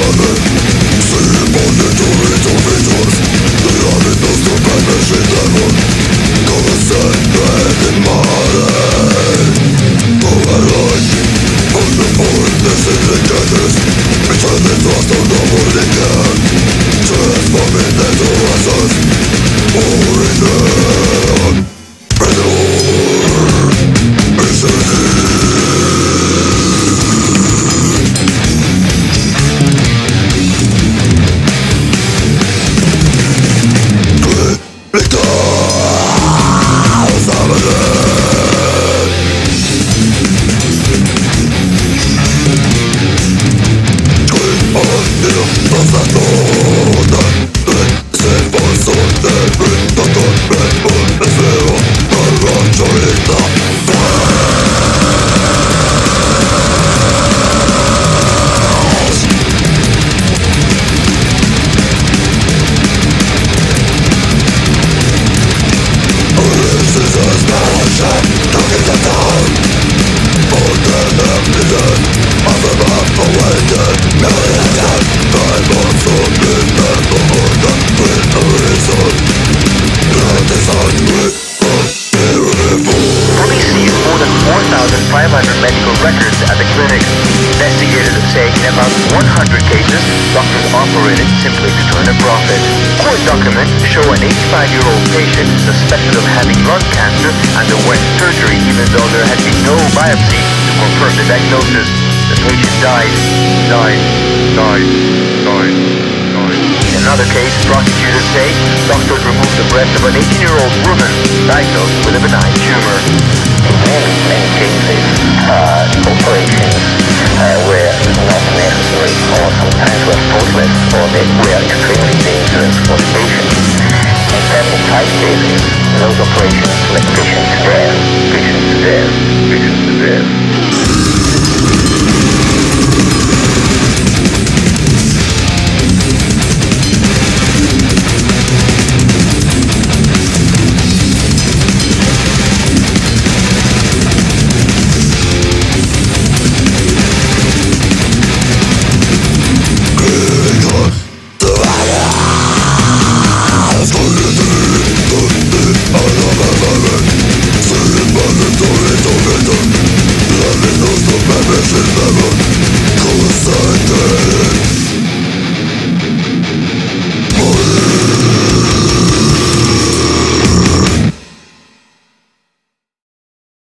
medical records at the clinic. Investigators say in about 100 cases, doctors operated simply to turn a profit. Court documents show an 85-year-old patient suspected of having lung cancer underwent surgery even though there had been no biopsy to confirm the diagnosis. The patient died. In another case, prosecutors say doctors removed the breast of an 18-year-old woman diagnosed with a benign tumor. In many cases, operations were not necessary or sometimes were fruitless or they were extremely dangerous for the patient. In 75 cases, those operations led patients to death.